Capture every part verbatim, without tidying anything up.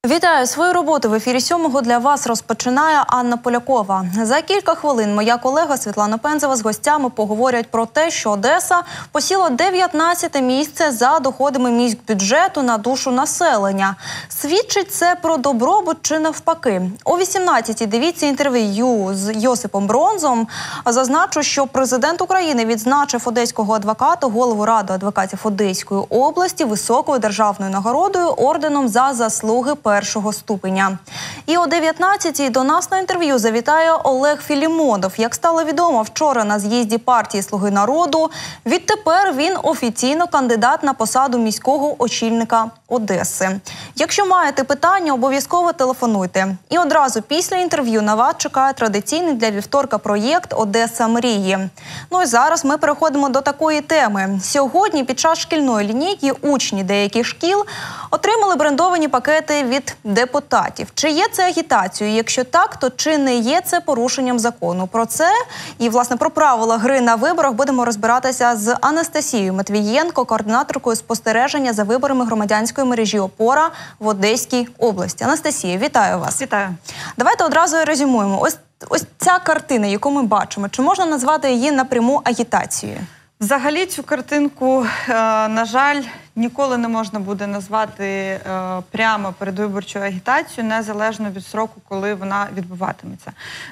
Вітаю! Свою роботу в ефірі сьомого для вас розпочинає Анна Полякова. За кілька хвилин моя колега Світлана Пензова з гостями поговорять про те, що Одеса посіла дев'ятнадцяте місце за доходами міськбюджету на душу населення. Свідчить це про добробут чи навпаки? О вісімнадцятій дивіться інтерв'ю з Йосипом Бронзом. Зазначу, що президент України відзначив одеського адвоката, голову Ради адвокатів Одеської області високою державною нагородою орденом за заслуги першого ступеня. І о дев'ятнадцятій до нас на інтерв'ю завітає Олег Філімонов. Як стало відомо вчора на з'їзді партії «Слуги народу», відтепер він офіційно кандидат на посаду міського очільника Одеси. Якщо маєте питання, обов'язково телефонуйте. І одразу після інтерв'ю на вас чекає традиційний для вівторка проєкт «Одеса мрії». Ну і зараз ми переходимо до такої теми. Сьогодні під час шкільної лінійки учні деяких шкіл отримали брендовані пакети від депутатів. Чи є це агітацією? Якщо так, то чи не є це порушенням закону? Про це і, власне, про правила гри на виборах будемо розбиратися з Анастасією Матвієнко, координаторкою спостереження за виборами громадянської мережі «Опора» в Одеській області. Анастасія, вітаю вас. Вітаю. Давайте одразу резюмуємо. Ось, ось ця картина, яку ми бачимо, чи можна назвати її напряму агітацією? Взагалі цю картинку, на жаль, ніколи не можна буде назвати прямо передвиборчою агітацією, незалежно від сроку, коли вона відбуватиметься.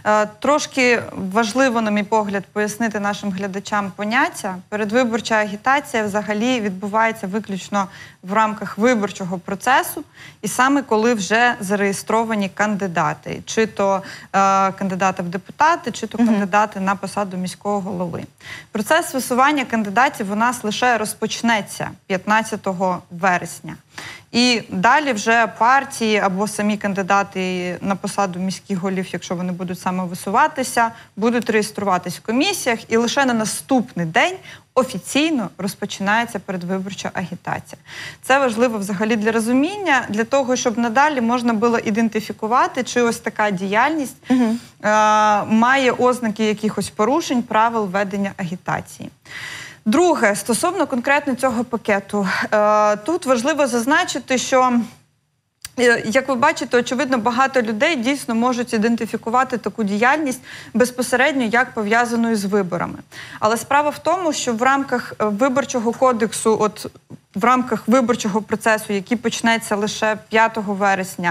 Трошки важливо, на мій погляд, пояснити нашим глядачам поняття. Передвиборча агітація взагалі відбувається виключно в рамках виборчого процесу, і саме коли вже зареєстровані кандидати, чи то кандидати в депутати, чи то кандидати на посаду міського голови. Процес висування кандидатів у нас лише розпочнеться п'ятнадцятого вересня. І далі вже партії або самі кандидати на посаду міських голів, якщо вони будуть самовисуватися, будуть реєструватись в комісіях, і лише на наступний день офіційно розпочинається передвиборча агітація. Це важливо взагалі для розуміння, для того, щоб надалі можна було ідентифікувати, чи ось така діяльність угу. е має ознаки якихось порушень правил ведення агітації. Друге, стосовно конкретно цього пакету. Е тут важливо зазначити, що, як ви бачите, очевидно, багато людей дійсно можуть ідентифікувати таку діяльність безпосередньо як пов'язану з виборами. Але справа в тому, що в рамках виборчого кодексу, от в рамках виборчого процесу, який почнеться лише п'ятого вересня,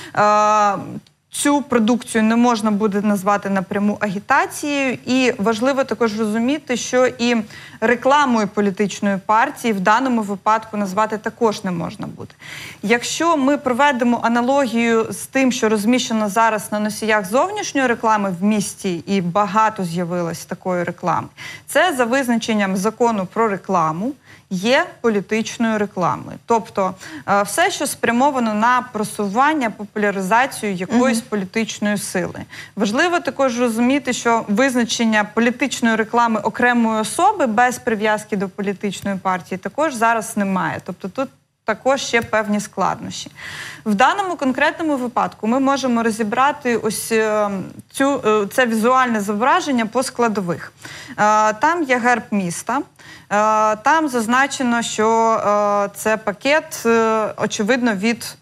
е цю продукцію не можна буде назвати напряму агітацією, і важливо також розуміти, що і рекламою політичної партії в даному випадку назвати також не можна буде. Якщо ми проведемо аналогію з тим, що розміщено зараз на носіях зовнішньої реклами в місті, і багато з'явилось такої реклами, це за визначенням закону про рекламу є політичною рекламою. Тобто все, що спрямовано на просування, популяризацію якоїсь mm-hmm. політичної сили. Важливо також розуміти, що визначення політичної реклами окремої особи без прив'язки до політичної партії також зараз немає. Тобто тут також ще певні складнощі. В даному конкретному випадку ми можемо розібрати ось цю, це візуальне зображення по складових. Там є герб міста. Там зазначено, що це пакет, очевидно, від,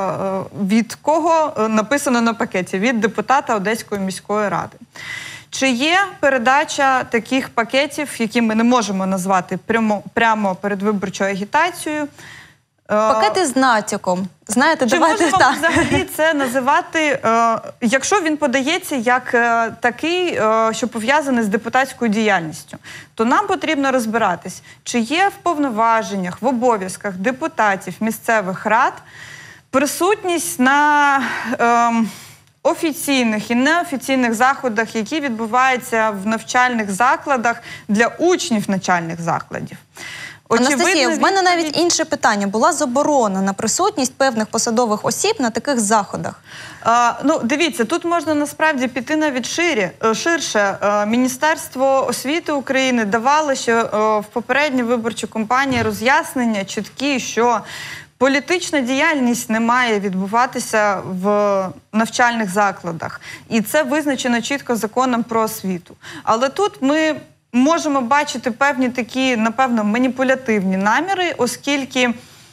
від кого написано на пакеті? Від депутата Одеської міської ради. Чи є передача таких пакетів, які ми не можемо назвати прямо, прямо передвиборчою агітацією? Пакети з натяком. Знаєте, Чи давайте можемо так. взагалі це називати, е, якщо він подається як е, такий, е, що пов'язаний з депутатською діяльністю, то нам потрібно розбиратись, чи є в повноваженнях, в обов'язках депутатів місцевих рад присутність на е, офіційних і неофіційних заходах, які відбуваються в навчальних закладах для учнів навчальних закладів. Анастасія, в мене навіть інше питання. Була заборона на присутність певних посадових осіб на таких заходах? А, ну, дивіться, тут можна насправді піти навіть ширі, ширше. А, Міністерство освіти України давало ще а, в попередній виборчій кампанії роз'яснення чіткі, що політична діяльність не має відбуватися в навчальних закладах. І це визначено чітко законом про освіту. Але тут ми можемо бачити певні такі, напевно, маніпулятивні наміри, оскільки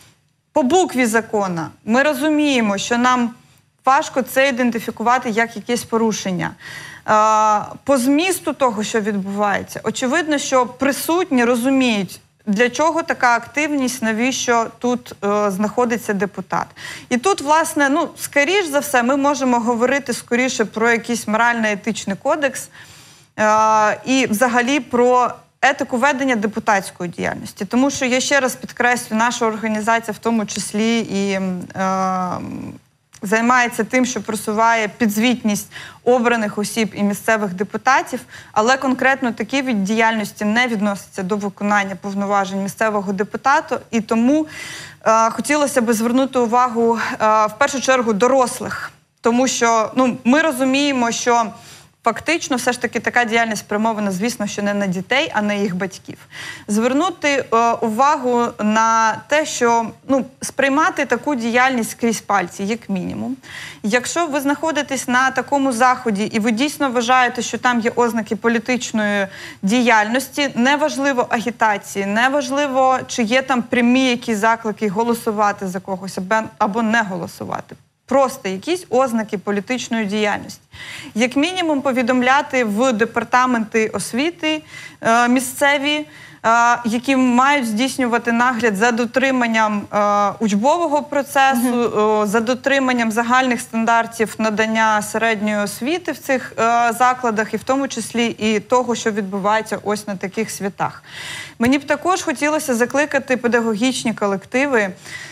по букві закону ми розуміємо, що нам важко це ідентифікувати як якесь порушення. По змісту того, що відбувається, очевидно, що присутні розуміють, для чого така активність, навіщо тут е, знаходиться депутат. І тут, власне, ну, скоріш за все, ми можемо говорити скоріше про якийсь морально-етичний кодекс е, і взагалі про етику ведення депутатської діяльності. Тому що, я ще раз підкреслю, наша організація в тому числі і е, займається тим, що просуває підзвітність обраних осіб і місцевих депутатів, але конкретно такі від діяльності не відносяться до виконання повноважень місцевого депутата, і тому е, хотілося б звернути увагу е, в першу чергу дорослих, тому що ну, ми розуміємо, що фактично, все ж таки, така діяльність спрямована, звісно, що не на дітей, а на їх батьків. Звернути е, увагу на те, що ну, сприймати таку діяльність крізь пальці, як мінімум. Якщо ви знаходитесь на такому заході і ви дійсно вважаєте, що там є ознаки політичної діяльності, неважливо агітації, неважливо, чи є там прямі якісь заклики голосувати за когось або не голосувати. Просто якісь ознаки політичної діяльності. Як мінімум повідомляти в департаменти освіти е, місцеві, е, які мають здійснювати нагляд за дотриманням е, учбового процесу, mm-hmm. е, за дотриманням загальних стандартів надання середньої освіти в цих е, закладах, і в тому числі і того, що відбувається ось на таких святах. Мені б також хотілося закликати педагогічні колективи,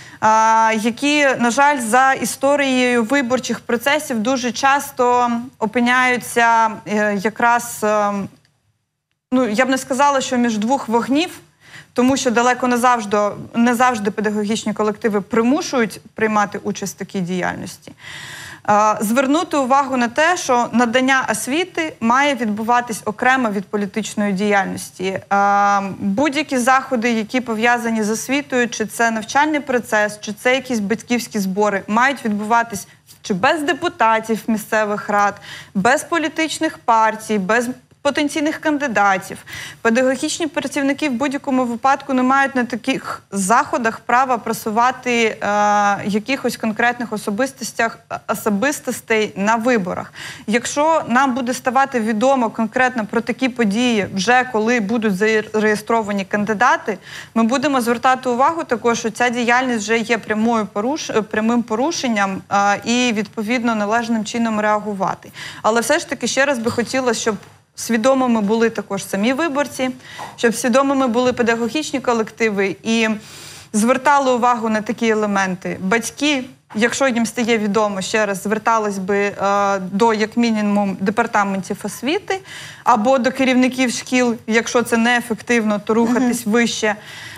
які, на жаль, за історією виборчих процесів дуже часто опиняються якраз, ну, я б не сказала, що між двох вогнів, тому що далеко не завжди, не завжди педагогічні колективи примушують приймати участь в такій діяльності. Звернути увагу на те, що надання освіти має відбуватись окремо від політичної діяльності. Будь-які заходи, які пов'язані з освітою, чи це навчальний процес, чи це якісь батьківські збори, мають відбуватись чи без депутатів місцевих рад, без політичних партій, без потенційних кандидатів. Педагогічні працівники в будь-якому випадку не мають на таких заходах права просувати е, якихось конкретних особистостях, особистостей на виборах. Якщо нам буде ставати відомо конкретно про такі події, вже коли будуть зареєстровані кандидати, ми будемо звертати увагу також, що ця діяльність вже є прямою поруш... прямим порушенням е, і, відповідно, належним чином реагувати. Але все ж таки, ще раз би хотілося, щоб свідомими були також самі виборці, щоб свідомими були педагогічні колективи і звертали увагу на такі елементи. Батьки, якщо їм стає відомо, ще раз, звертались би е, до, як мінімум, департаментів освіти або до керівників шкіл, якщо це неефективно, то рухатись uh-huh. вище.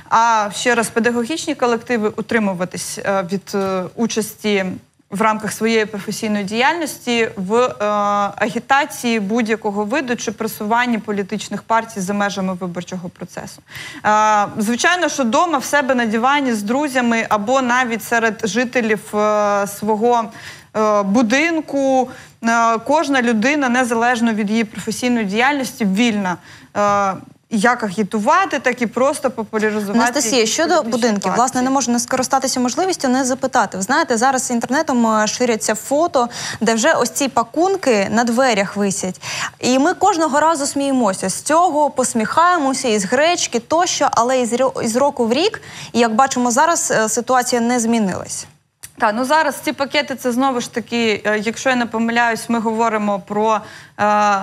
А ще раз, педагогічні колективи утримуватись е, від е, участі в рамках своєї професійної діяльності в е, агітації будь-якого виду чи просуванні політичних партій за межами виборчого процесу. Е, звичайно, що вдома в себе на дивані з друзями або навіть серед жителів е, свого е, будинку е, кожна людина, незалежно від її професійної діяльності, вільна. Е, Як агітувати, так і просто популяризувати. Анастасія, щодо будинків, партії. Власне, не можу не скористатися можливістю не запитати. Ви знаєте, зараз інтернетом ширяться фото, де вже ось ці пакунки на дверях висять. І ми кожного разу сміємося з цього, посміхаємося із гречки тощо, але із року в рік, і як бачимо зараз, ситуація не змінилась. Так, ну зараз ці пакети, це знову ж таки, якщо я не помиляюсь, ми говоримо про е,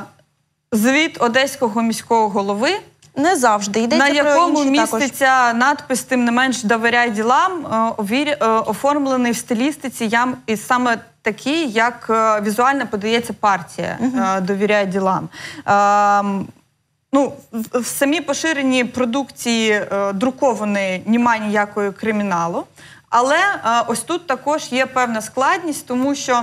звіт Одеського міського голови, не завжди. Йдеться на якому про інші міститься також надпис «Тим не менш довіряй ділам», оформлений в стилістиці і саме такий, як візуально подається партія uh-huh. «Довіряй ділам». Ну, в самій поширеній продукції друкованої немає ніякого криміналу, але ось тут також є певна складність, тому що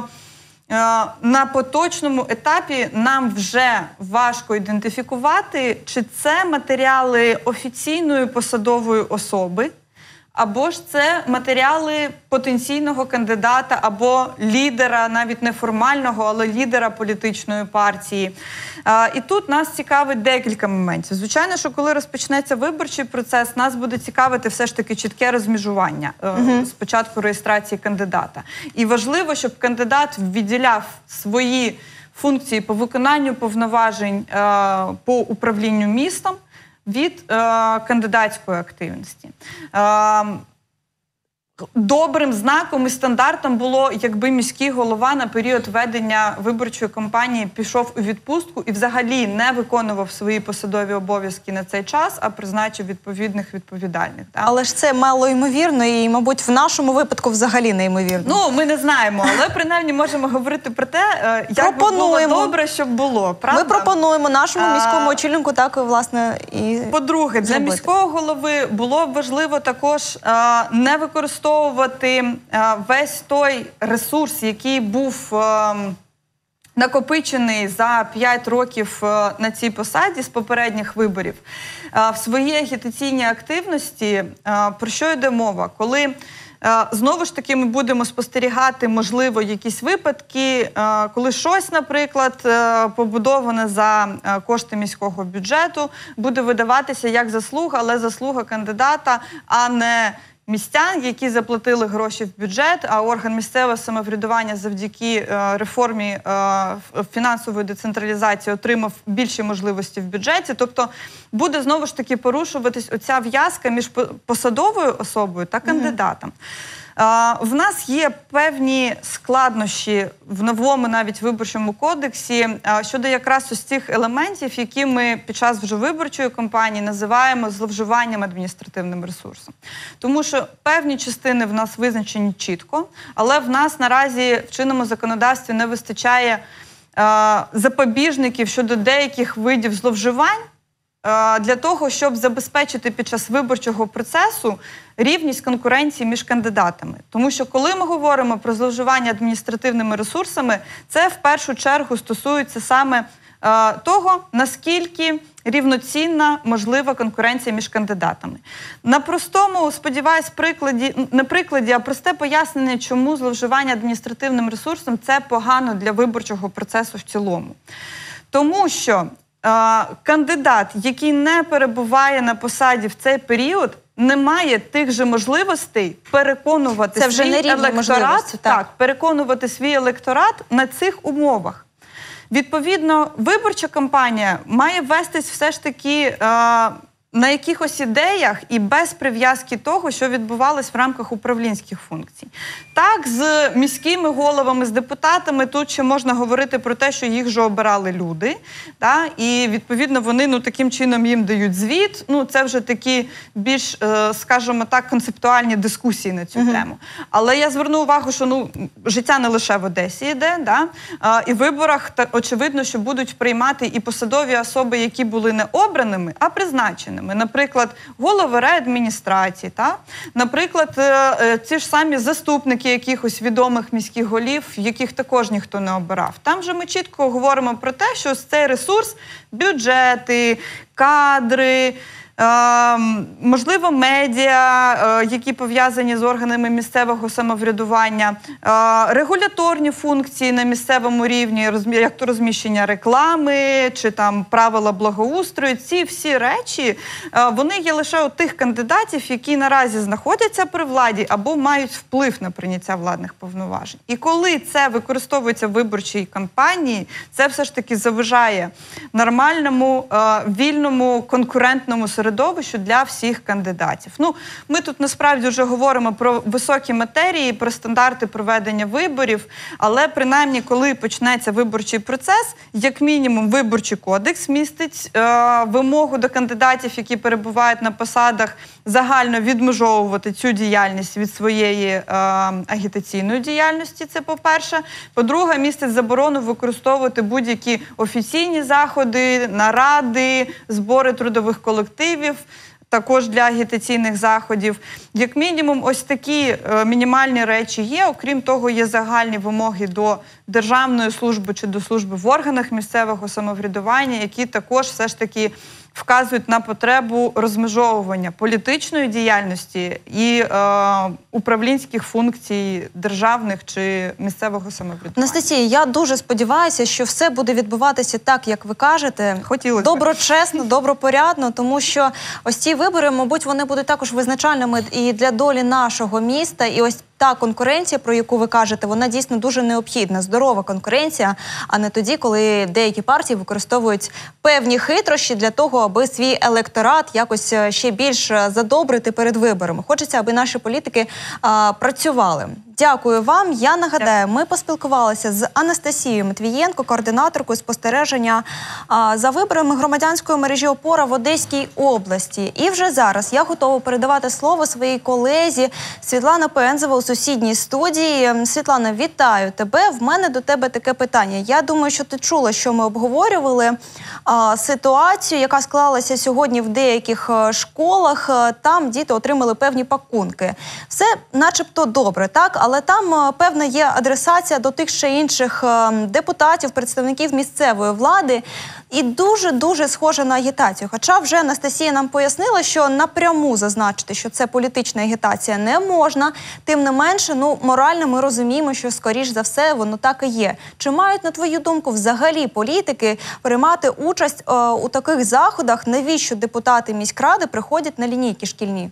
на поточному етапі нам вже важко ідентифікувати, чи це матеріали офіційної посадової особи, або ж це матеріали потенційного кандидата або лідера, навіть неформального, але лідера політичної партії. І тут нас цікавить декілька моментів. Звичайно, що коли розпочнеться виборчий процес, нас буде цікавити все ж таки чітке розмежування uh-huh. спочатку реєстрації кандидата. І важливо, щоб кандидат відділяв свої функції по виконанню повноважень по управлінню містом від е, кандидатської активності. Е, Добрим знаком і стандартом було, якби міський голова на період ведення виборчої кампанії пішов у відпустку і взагалі не виконував свої посадові обов'язки на цей час, а призначив відповідних відповідальних. Так? Але ж це малоймовірно і, мабуть, в нашому випадку взагалі неймовірно. Ну, ми не знаємо, але принаймні можемо говорити про те, як би було добре, щоб було. Правда? Ми пропонуємо нашому міському очільнику так, власне, і По-друге, для зробити. міського голови було б важливо також а, не використовувати весь той ресурс, який був е, накопичений за п'ять років е, на цій посаді з попередніх виборів, е, в своїй агітаційній активності, е, про що йде мова? Коли е, знову ж таки ми будемо спостерігати, можливо, якісь випадки, е, коли щось, наприклад, е, побудоване за е, кошти міського бюджету, буде видаватися як заслуга, але заслуга кандидата, а не містян, які заплатили гроші в бюджет, а орган місцевого самоврядування завдяки е, реформі е, фінансової децентралізації отримав більші можливості в бюджеті. Тобто буде знову ж таки порушуватись оця в'язка між посадовою особою та кандидатом. Uh, в нас є певні складнощі в новому навіть виборчому кодексі uh, щодо якраз ось цих елементів, які ми під час вже виборчої кампанії називаємо зловживанням адміністративним ресурсом. Тому що певні частини в нас визначені чітко, але в нас наразі в чинному законодавстві не вистачає uh, запобіжників щодо деяких видів зловживань, для того, щоб забезпечити під час виборчого процесу рівність конкуренції між кандидатами. Тому що коли ми говоримо про зловживання адміністративними ресурсами, це в першу чергу стосується саме е, того, наскільки рівноцінна можлива конкуренція між кандидатами. На простому, сподіваюсь, прикладі, не прикладі, а просте пояснення, чому зловживання адміністративним ресурсом – це погано для виборчого процесу в цілому. Тому що кандидат, який не перебуває на посаді в цей період, не має тих же можливостей переконувати Це вже свій електорат, так. так, переконувати свій електорат на цих умовах. Відповідно, виборча кампанія має вестись все ж таки е, на якихось ідеях і без прив'язки того, що відбувалось в рамках управлінських функцій. Так, з міськими головами, з депутатами тут ще можна говорити про те, що їх же обирали люди, та, і, відповідно, вони ну, таким чином їм дають звіт. Ну, це вже такі більш, е, скажімо так, концептуальні дискусії на цю uh-huh. тему. Але я зверну увагу, що ну, життя не лише в Одесі йде, да? е, і в виборах, та, очевидно, що будуть приймати і посадові особи, які були не обраними, а призначеними. Наприклад, голови райадміністрації, та? Наприклад, ці ж самі заступники якихось відомих міських голів, яких також ніхто не обирав. Там же ми чітко говоримо про те, що цей ресурс – бюджети, кадри, Е, можливо, медіа, е, які пов'язані з органами місцевого самоврядування, е, регуляторні функції на місцевому рівні, розмі... як то розміщення реклами, чи там правила благоустрою. Ці всі речі, е, вони є лише у тих кандидатів, які наразі знаходяться при владі або мають вплив на прийняття владних повноважень. І коли це використовується в виборчій кампанії, це все ж таки заважає нормальному, е, вільному, конкурентному середовищу середовищу для всіх кандидатів. Ну, ми тут насправді вже говоримо про високі матерії, про стандарти проведення виборів, але принаймні, коли почнеться виборчий процес, як мінімум виборчий кодекс містить е, вимогу до кандидатів, які перебувають на посадах, загально відмежовувати цю діяльність від своєї е, агітаційної діяльності, це по-перше. По-друге, містить заборону використовувати будь-які офіційні заходи, наради, збори трудових колективів, також для агітаційних заходів. Як мінімум, ось такі е, мінімальні речі є. Окрім того, є загальні вимоги до державної служби чи до служби в органах місцевого самоврядування, які також все ж таки вказують на потребу розмежовування політичної діяльності і е, управлінських функцій державних чи місцевого самоврядування. Анастасія, я дуже сподіваюся, що все буде відбуватися так, як ви кажете. Хотілося б. Доброчесно, добропорядно, тому що ось ці вибори, мабуть, вони будуть також визначальними і для долі нашого міста. І ось та конкуренція, про яку ви кажете, вона дійсно дуже необхідна. Здорова конкуренція, а не тоді, коли деякі партії використовують певні хитрощі для того, аби свій електорат якось ще більш задобрити перед виборами. Хочеться, аби наші політики а, працювали. Дякую вам. Я нагадаю, ми поспілкувалися з Анастасією Матвієнко, координаторкою спостереження а, за виборами громадянської мережі «Опора» в Одеській області. І вже зараз я готова передавати слово своїй колезі Світлана Пензова у сусідній студії. Світлана, вітаю тебе. В мене до тебе таке питання. Я думаю, що ти чула, що ми обговорювали а, ситуацію, яка склалася сьогодні в деяких а, школах. А, там діти отримали певні пакунки. Все начебто добре, так? Але там, певна, є адресація до тих ще інших депутатів, представників місцевої влади. І дуже-дуже схоже на агітацію. Хоча вже Анастасія нам пояснила, що напряму зазначити, що це політична агітація, не можна. Тим не менше, ну, морально ми розуміємо, що, скоріш за все, воно так і є. Чи мають, на твою думку, взагалі політики приймати участь е, у таких заходах? Навіщо депутати міськради приходять на лінійки шкільні?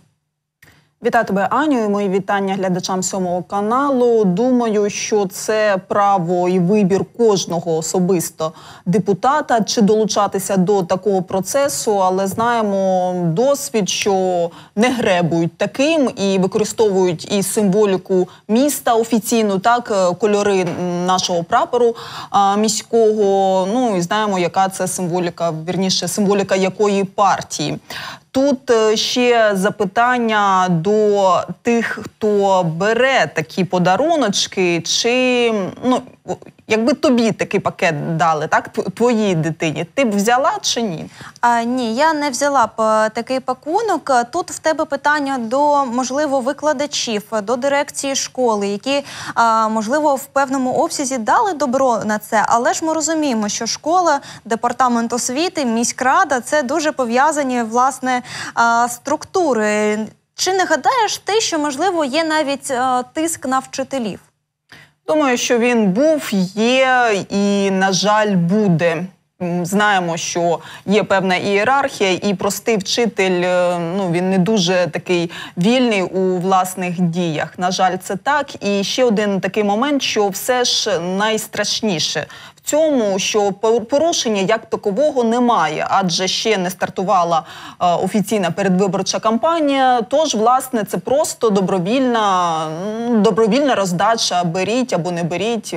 Вітаю тебе, Аню, і мої вітання глядачам сьомого каналу. Думаю, що це право і вибір кожного особисто депутата, чи долучатися до такого процесу, але знаємо досвід, що не гребують таким і використовують і символіку міста офіційну, так, кольори нашого прапору а, міського, ну і знаємо, яка це символіка, вірніше, символіка якої партії. Тут ще запитання до тих, хто бере такі подаруночки, чи, ну, якби тобі такий пакет дали, так, твоїй дитині, ти б взяла чи ні? А, ні, я не взяла б такий пакунок. Тут в тебе питання до, можливо, викладачів, до дирекції школи, які, а, можливо, в певному обсязі дали добро на це, але ж ми розуміємо, що школа, департамент освіти, міськрада – це дуже пов'язані, власне, а, структури. Чи не гадаєш ти, що, можливо, є навіть а, тиск на вчителів? Думаю, що він був, є і, на жаль, буде. Знаємо, що є певна ієрархія, і простий вчитель, ну, він не дуже такий вільний у власних діях. На жаль, це так. І ще один такий момент, що все ж найстрашніше в цьому, що порушення як такового немає, адже ще не стартувала е, офіційна передвиборча кампанія, тож, власне, це просто добровільна, добровільна роздача, беріть або не беріть,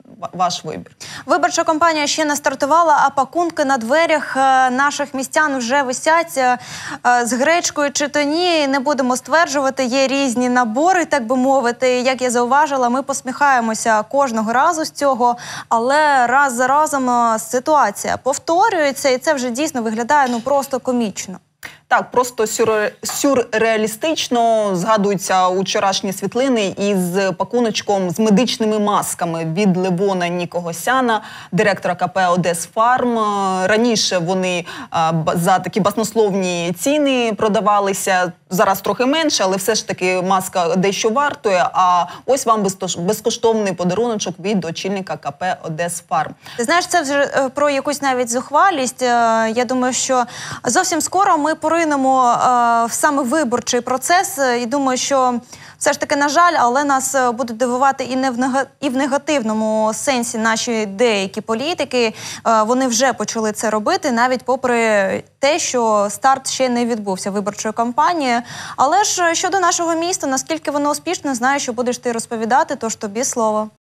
ваш вибір. Виборча кампанія ще не стартувала, а пакунки на дверях наших містян вже висять з гречкою чи то ні. Не будемо стверджувати, є різні набори, так би мовити. Як я зауважила, ми посміхаємося кожного разу з цього, але раз за разом ситуація повторюється, і це вже дійсно виглядає ну просто комічно. Так, просто сюрреалістично згадуються вчорашні світлини із пакуночком з медичними масками від Левона Нікогосяна, директора ка пе «Одесфарм». Раніше вони за такі баснословні ціни продавалися, зараз трохи менше, але все ж таки маска дещо вартує. А ось вам безкоштовний подаруночок від очільника ка пе «Одесфарм». Ти знаєш, це вже про якусь навіть зухвалість. Я думаю, що зовсім скоро ми поринемо в саме виборчий процес. І думаю, що все ж таки, на жаль, але нас будуть дивувати і, не в нега... і в негативному сенсі наші деякі політики. Вони вже почали це робити, навіть попри те, що старт ще не відбувся виборчої кампанії. Але ж щодо нашого міста, наскільки воно успішне, знаю, що будеш ти розповідати, тож тобі слово.